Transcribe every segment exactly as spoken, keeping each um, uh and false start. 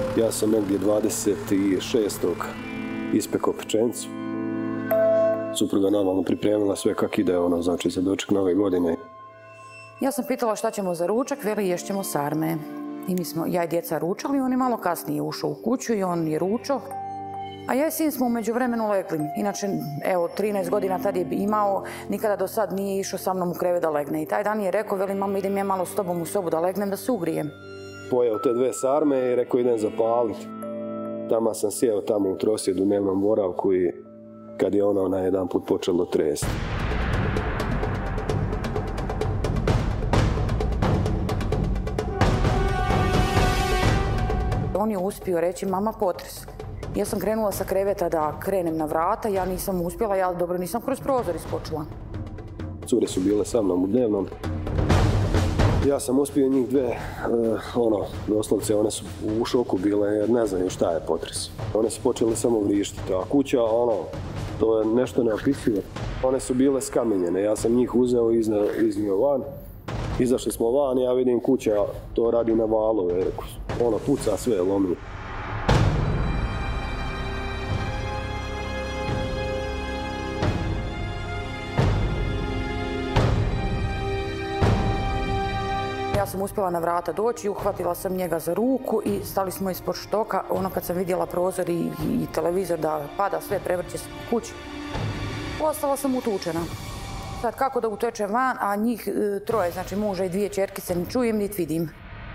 Ja sam negdje dvadeset šestog ispekao pečenicu. Supruga normalno pripremila sve kak ide, ono, znači za doček nove godine. Ja sam pitala šta ćemo za ručak, veli ješćemo sarme. I mi smo, ja i djeca ručali, on je malo kasnije ušao u kuću i on je ručao. A ja i sin smo u međuvremenu legli. Inače, evo, trinaest godina tad je imao, nikada do sad nije išao sa mnom u krevet da legne. I taj dan je rekao, veli, mama, idem ja malo s tobom u sobu da legnem, da se ugrijem. Pojeo te dve sarme i rekao, idem zapaliti. Tamo sam sjeo tamo u trosjedu, dnevnom boravku i kad je ono na jedan put počelo tresti. On je uspio reći, mama, potres. Ja sam krenula sa kreveta da krenem na vrata, ja nisam uspjela, ja dobro nisam kroz prozor iskočila. Cure su bile sa mnom u dnevnom. Ja sam uspio njih dve, ono, doslovce, one su u šoku bile jer ne znaju šta je potres. One su počele samo vrištiti, a kuća, ono, to je nešto neopisivo. One su bile skamenjene, ja sam njih uzeo i iznio van. Izašli smo van, ja vidim kuća to radi na valove, ono, puca sve, lomi. Ja sam uspjela na vrata doći, uhvatila sam njega za ruku i stali smo ispod štoka. Ono kad sam vidjela prozor i, i televizor da pada, sve prevrće se u kući, ostala sam utučena. Sad kako da utečem van, a njih e, troje, znači muža i dvije čerkice, ni čujem, niti vidim.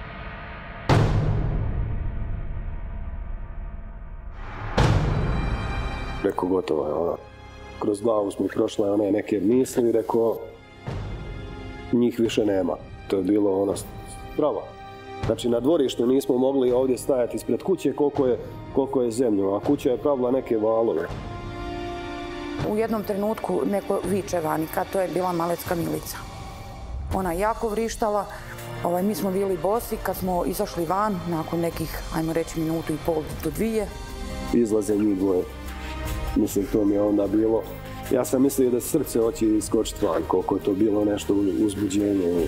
Rekao, gotovo je ona. Kroz glavu smo prošle one neke misli i rekao, njih više nema. To je bilo ono strava. Znači na dvorištu nismo mogli ovdje stajati ispred kuće koliko je, koliko je zemlju, a kuća je pravila neke valove. U jednom trenutku neko viče vani, kad to je bila Malecka Milica. Ona je jako vrištala, ovaj, mi smo bili bosi, kad smo izašli van, nakon nekih, ajmo reći, minutu i pol do dvije. Izlaze njih dvoje. Mislim, to mi je onda bilo. Ja sam mislio da srce hoće iskočiti van, koliko je to bilo nešto uzbuđenje.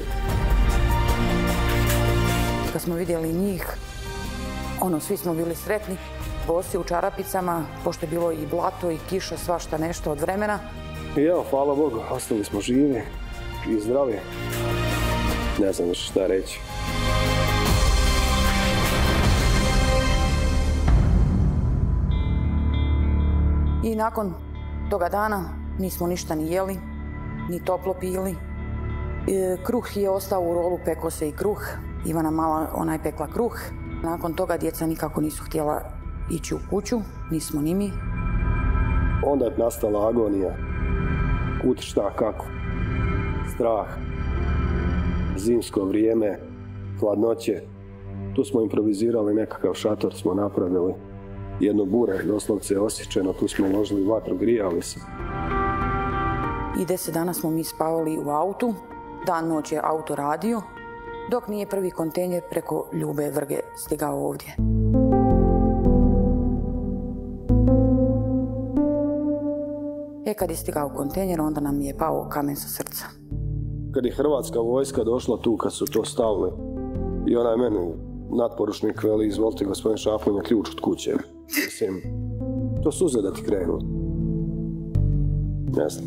Kad smo vidjeli njih, ono, svi smo bili sretni, bosi u čarapicama, pošto je bilo i blato i kiša, svašta nešto od vremena. I evo, hvala Bogu, ostali smo živi i zdravi. Ne znam više šta reći. I nakon toga dana nismo ništa ni jeli, ni toplo pili. E, kruh je ostao u rolu, pekao se i kruh. Ivana mala, ona je pekla kruh. Nakon toga djeca nikako nisu htjela ići u kuću, nismo ni mi. Onda je nastala agonija. Kud, šta, kako. Strah. Zimsko vrijeme, hladnoće. Tu smo improvizirali nekakav šator, smo napravili. Jedno bure, doslovce osjećeno, tu smo uložili vatru, grijali se. I deset dana smo mi spavali u autu, dan noć je auto radio, dok nije prvi kontejner preko Ljube Vrge stigao ovdje. E kad je stigao kontejner, onda nam je pao kamen sa srca. Kad je hrvatska vojska došla tu, kad su to stavili, i ona je meni, natporučnik, veli, izvolite gospodin Šaflin, je ključ od kuće. Mislim, to suze da ti krenu. Ne znam.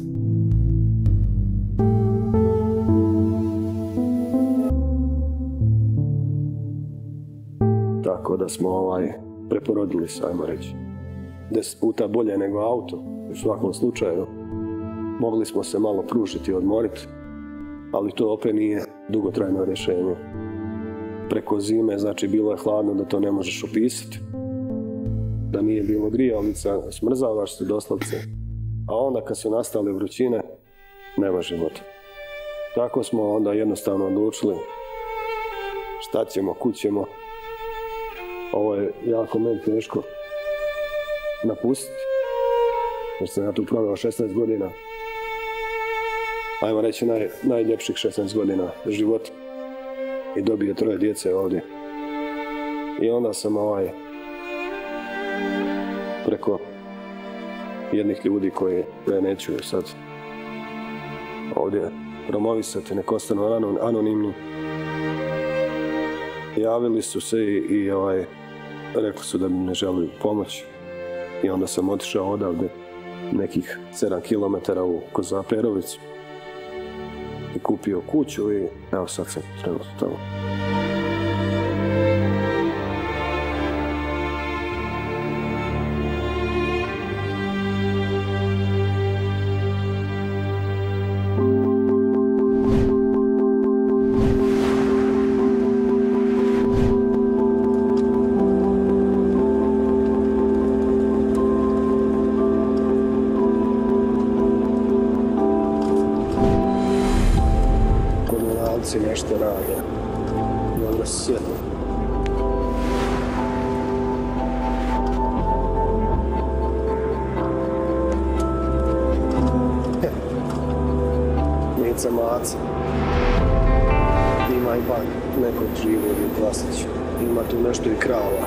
Tako da smo ovaj, preporodili se, ajmo reći. Deset puta bolje nego auto, u svakom slučaju. Mogli smo se malo pružiti i odmoriti, ali to opet nije dugotrajno rješenje. Preko zime, znači bilo je hladno da to ne možeš opisati. Da nije bilo grijalica, smrzavaš se doslovce. A onda kad su nastale vrućine, nema života. Tako smo onda jednostavno odlučili šta ćemo, kud ćemo. Ovo je jako meni teško napustiti. Jer sam ja tu proveo šesnaest godina. Ajmo reći naj, najljepših šesnaest godina života. I dobio troje djece ovdje. I onda sam ovaj, preko jednih ljudi koje, koje neću sad ovdje promovisati, nek ostanu anonimni. Javili su se i, i ovaj, Rekli su da mi ne žele pomoć i onda sam otišao odavde nekih sedam kilometara u Kozaperovicu i kupio kuću i evo sad sam trenutno tamo. Nešto rade, dobro se sjedno. Nica Maca. Ima i ban, neko živo ili Vlastić. Ima tu nešto i krava.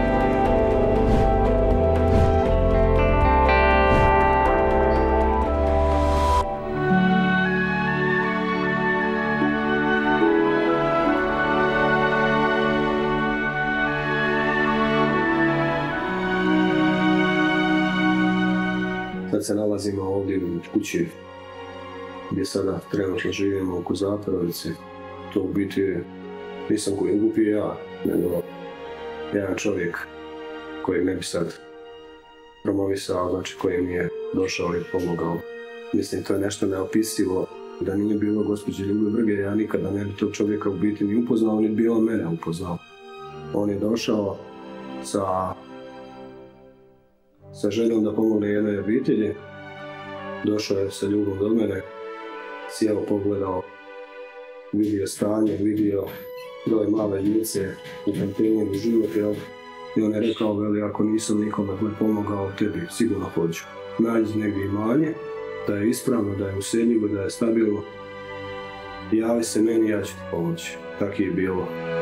Sad se nalazimo ovdje u kući gdje sada trenutno živimo u Kozaperovici. To u biti nisam koji kupio ja, nego jedan čovjek koji ne bi sad promovisao, znači koji mi je došao i pomogao. Mislim, to je nešto neopisivo. Da nije bilo gospođe Ljube Brge, ja nikada ne bi tog čovjeka u biti ni upoznao, ni bi on mene upoznao. On je došao sa sa željom da pomogne jednoj obitelji. Došao je sa ljubom do mene, sjeo, pogledao, vidio stanje, vidio broj male djece u kontejneru, život, jel? I on je rekao, veli, ako nisam nikome pomogao, tebi sigurno hoću. Nađi negdje imanje, da je ispravno, da je useljivo, da je stabilno. Javi se meni, ja ću ti pomoći. Tako je bilo.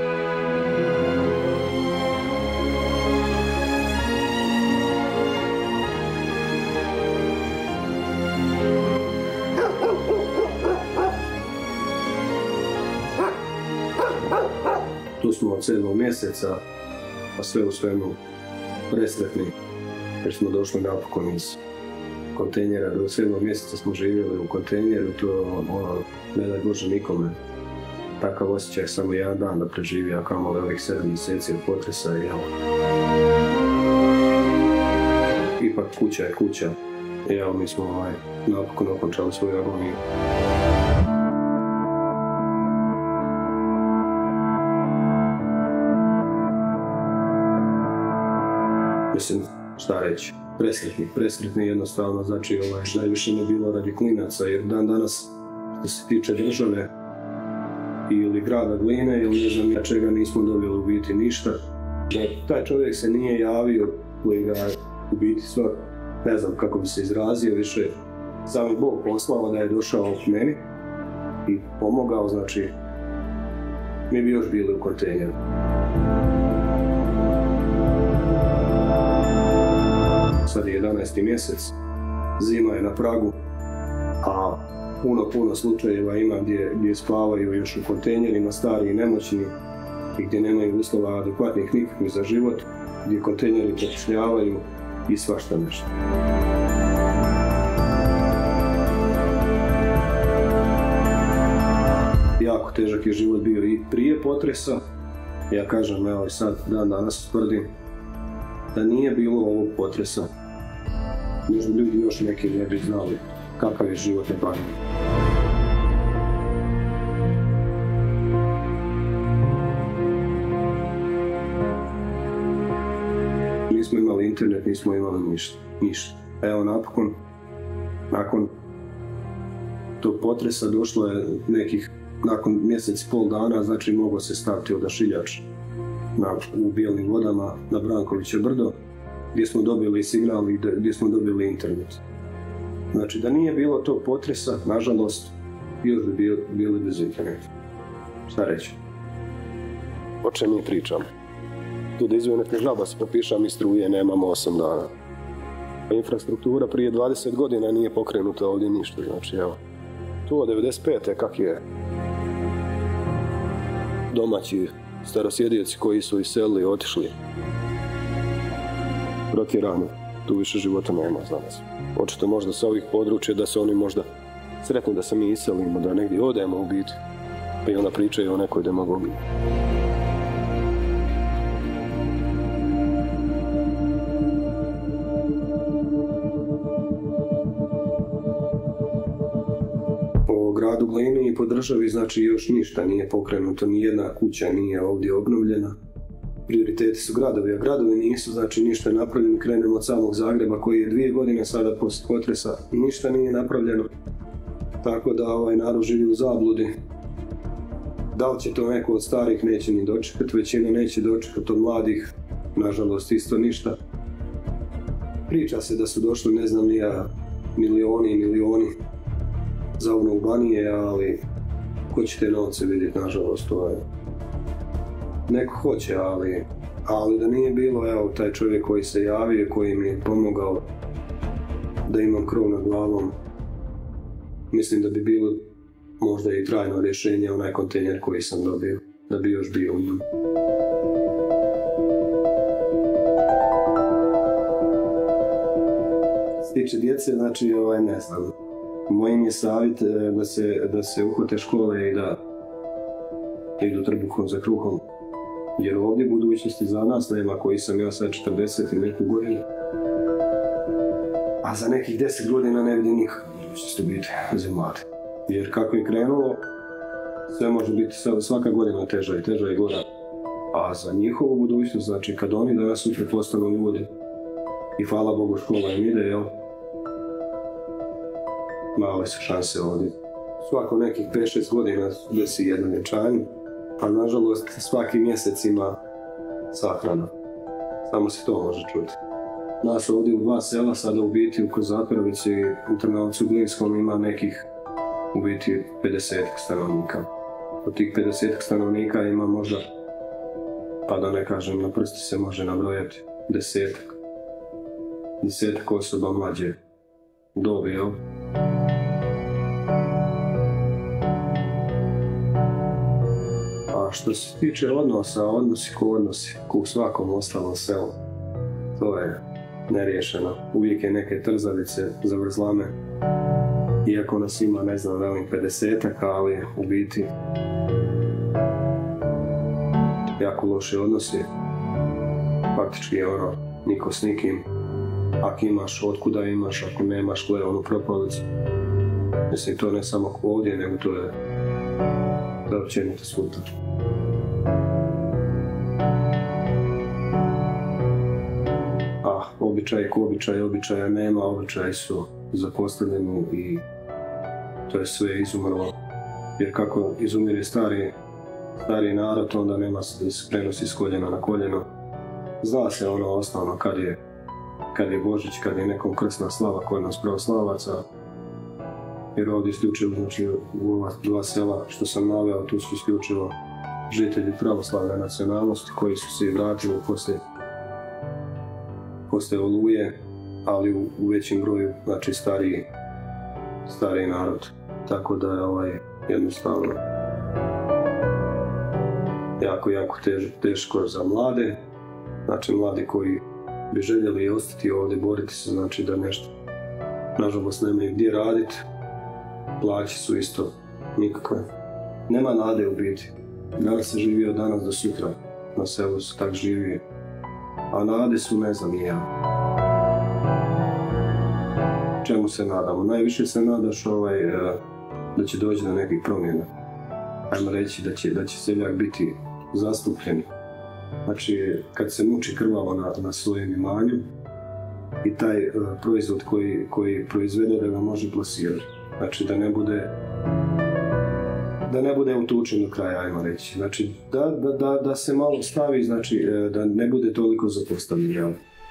Tu smo od sedmog mjeseca, a sve u svemu presretni, jer smo došli napokon iz kontejnera. Do sedmog mjeseca smo živjeli u kontejneru, to je ono, ne daj Bože nikome. Takav osjećaj samo jedan dan da preživi, a kamoli ovih sedam mjeseci od potresa i evo. Ipak kuća je kuća. I evo, mi smo ovaj, napokon okončali svoju agoniju. Mislim, šta reći, presretni, presretni jednostavno, znači ovaj, najviše ne bilo radi klinaca, jer dan danas, što se tiče države ili grada Gline, ili ne znam ja čega, nismo dobili u biti ništa. Da taj čovjek se nije javio, koji ga u biti svak, ne znam kako bi se izrazio, više sam je Bog poslao da je došao k meni i pomogao, znači mi bi još bili u kontejneru. Sad je jedanaesti mjesec, zima je na pragu, a puno, puno slučajeva ima gdje, gdje spavaju još u kontejnerima stari i nemoćni i gdje nemaju uslova adekvatnih nikakvih za život, gdje kontejneri prokišnjavaju i svašta nešto. Jako težak je život bio i prije potresa. Ja kažem, evo i sad dan danas tvrdim da nije bilo ovog potresa. Možda ljudi još neki ne bi znali kakav je život na Baniji. Nismo imali internet, nismo imali ništa. ništa. Evo napokon, nakon tog potresa došlo je nekih, nakon mjesec i pol dana, znači mogao se staviti odašiljač na, u Bijelim vodama na Brankoviće brdo, gdje smo dobili signal i gdje smo dobili internet. Znači da nije bilo tog potresa, nažalost, još bi bili, bili bez interneta. Šta reći? O čem mi pričamo? Tu da izvinete žaba se popišam i struje, nemamo osam dana. A infrastruktura prije dvadeset godina nije pokrenuta ovdje ništa, znači evo. Tu od devedeset pete kak je domaći starosjedioci koji su iselili, otišli. protjerani, tu više života nema za nas. Očito možda sa ovih područja da se oni možda sretni da se mi iselimo, da negdje odemo u biti, pa i onda pričaju o nekoj demagogiji. Po gradu Glini i po državi znači još ništa nije pokrenuto, ni jedna kuća nije ovdje obnovljena. Prioriteti su gradovi, a gradovi nisu, znači ništa je napravljeno. Krenemo od samog Zagreba koji je dvije godine sada poslije potresa, ništa nije napravljeno. Tako da ovaj narod živi u zabludi. Da li će to neko od starih neće ni dočekati, većina neće dočekati, od mladih, nažalost isto ništa. Priča se da su došli ne znam ni ja milioni i milioni za obnovu Banije, ali ko će te novce vidjeti, nažalost, to je. Neko hoće, ali, ali da nije bilo, evo, taj čovjek koji se javio, koji mi je pomogao da imam krov nad glavom, mislim da bi bilo možda i trajno rješenje onaj kontejner koji sam dobio, da bi još bio u njemu. Što se tiče djece, znači, ovaj, ne znam, mojim je savjet da se, da se uhvate škole i da idu trbuhom za kruhom. Jer ovdje budućnosti za nas nema, koji sam ja sad četrdeset i neku godinu. A za nekih deset godina ne vidim nikakve budućnosti biti za mlade. Jer kako je krenulo, sve može biti svaka godina teža i teža i gora. A za njihovu budućnost, znači kad oni danas sutra postanu ljudi, i hvala Bogu škola im ide, jel? Male su šanse ovdje. Svako nekih pet šest godina desi jedno vjenčanje, a nažalost svaki mjesec ima sahrana. Samo se to može čuti. Nas ovdje u dva sela, sada u biti u Kozaperovici i u Trnovcu Glinskom ima nekih u biti pedeset stanovnika. Od tih pedeset stanovnika ima možda, pa da ne kažem, na prsti se može nabrojati desetak. Desetak osoba mlađe dobi, jel? A što se tiče odnosa, odnosi ko odnosi, ko u svakom ostalom selu, to je neriješeno. Uvijek je neke trzavice, zavrzlame. Iako nas ima, ne znam, velim pedesetak, ali u biti jako loše odnosi. Faktički je ono, niko s nikim. Ako imaš, otkuda imaš, ako nemaš, gle onu propalicu. Mislim, to ne samo ovdje, nego to je da općenito svuda. A običaj ko običaj, običaja nema, običaji su zapostavljeni i to je sve izumrlo. Jer kako izumire stari, stari narod, onda nema se prenosi s koljena na koljeno. Zna se ono osnovno kad je, kad je Božić, kad je nekom krsna slava kod nas pravoslavaca. Jer ovdje isključivo, znači u ova dva sela što sam naveo, tu su isključivo žitelji pravoslavne nacionalnosti koji su se vratili poslije, poslije Oluje, ali u, u većem broju, znači stariji, stariji narod. Tako da je ovaj jednostavno jako, jako tež, teško za mlade, znači mladi koji bi željeli ostati ovdje, boriti se, znači da nešto, nažalost, nemaju gdje raditi. Plaće su isto nikakve. Nema nade u biti. Danas se živi od danas do sutra. Na selu se tak živi. A nade su ne znam ja. Čemu se nadamo? Najviše se nadaš ovaj, da će doći do nekih promjena. Ajmo reći da će, da će seljak biti zastupljen. Znači, kad se muči krvavo na, na svojem imanju i taj uh, proizvod koji, koji proizvede da ga može plasirati. Znači da ne bude da ne bude utučen do kraja, ajmo reći. Znači da, da, da, da se malo stavi, znači da ne bude toliko zapostavljen.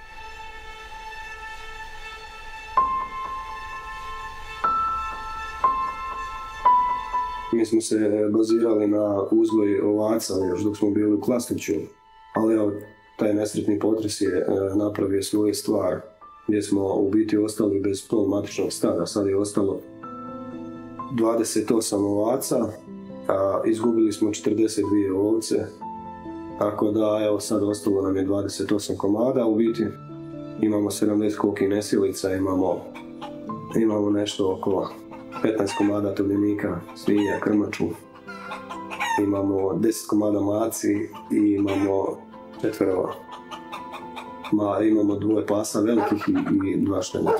Mi smo se bazirali na uzgoj ovaca još dok smo bili u Klasniću, ali evo, taj nesretni potres je napravio svoju stvar, gdje smo u biti ostali bez pol matičnog stada. Sad je ostalo dvadeset osam ovaca, a izgubili smo četrdeset dvije ovce, tako da evo sad ostalo nam je dvadeset osam komada u biti Imamo sedamdeset koki nesilica, imamo, imamo nešto oko petnaest komada tovljenika, svinja, krmaču. Imamo deset komada maci i imamo četvero, ma, imamo dvoje pasa velikih i, i dva šteneta.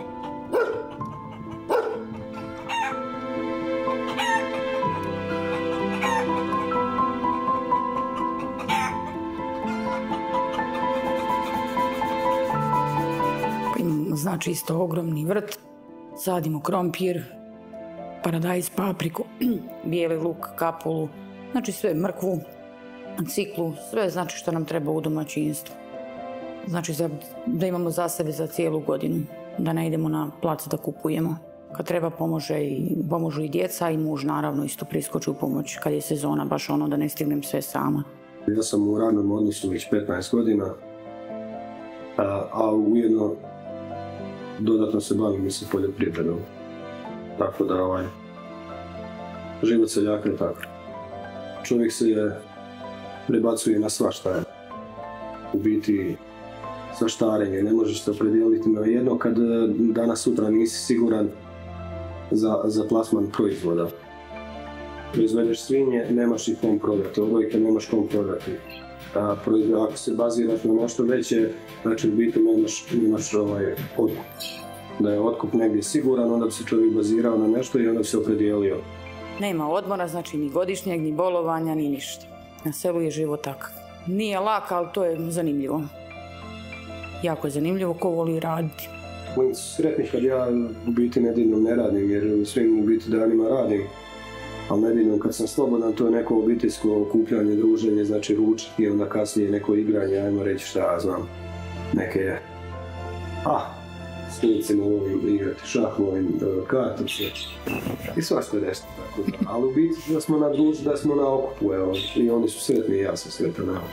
Znači isto ogromni vrt, sadimo krompir, paradajz, papriku, bijeli luk, kapulu, znači sve, mrkvu, ciklu, sve znači što nam treba u domaćinstvu. Znači za, da imamo za sebe za cijelu godinu, da ne idemo na plac da kupujemo. Kad treba pomože i, pomožu i djeca i muž naravno isto priskoči u pomoć kad je sezona, baš ono da ne stignem sve sama. Ja sam u radnom odnosu već petnaest godina, a, a ujedno dodatno se bavim i sa poljoprivredom. Tako da ovaj, život seljaka je tako. Čovjek se je, prebacuje na svašta. U biti svaštarenje, ne možeš se opredijeliti na jedno kad danas sutra nisi siguran za, za plasman proizvoda. Proizvedeš svinje, nemaš ih kom prodati, odgojke nemaš kom prodati. A, ako se baziraš na nešto veće, znači u biti nemaš, nemaš ovaj, otkup. Da je otkup negdje siguran, onda bi se čovjek bazirao na nešto i onda bi se opredijelio. Nema odmora, znači ni godišnjeg, ni bolovanja, ni ništa. Na selu je život takav. Nije lak, ali to je zanimljivo. Jako je zanimljivo ko voli raditi. Budem sretni kad ja u biti nedjeljom ne radim, jer svim u biti danima radim. Ali nedjeljom kad sam slobodan, to je neko obiteljsko okupljanje, druženje, znači ručak i onda kasnije neko igranje, ajmo reći šta ja znam, neke, ah, s njicima volim igrati šah, volim kartice i svašta nešto tako da. Ali u biti da smo na družu, da smo na okupu, evo, i oni su sretni i ja sam sretan, evo.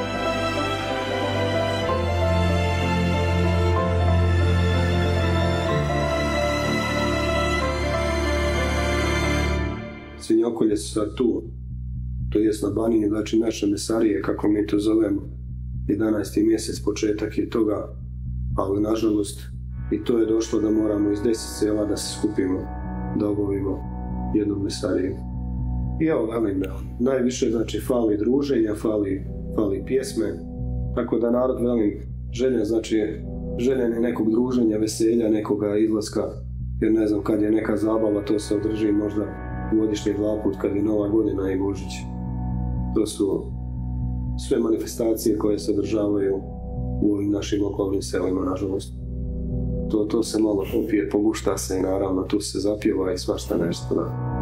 Svinjokolje su sad tu, to jest na Baniji, znači naše mesarije, kako mi to zovemo, jedanaesti mjesec, početak je toga, ali nažalost i to je došlo da moramo iz deset sela da se skupimo, da obavimo jednu mesariju. I evo, velim, najviše znači fali druženja, fali, fali pjesme, tako da narod, velim, želja, znači željen je nekog druženja, veselja, nekoga izlaska, jer ne znam kad je neka zabava, to se održi možda godišnji dva put kad je Nova godina i Božić. To su sve manifestacije koje se održavaju u ovim našim okolnim selima, nažalost. To, to se malo popije, pogušta se i naravno tu se zapjeva i svašta nešto, da.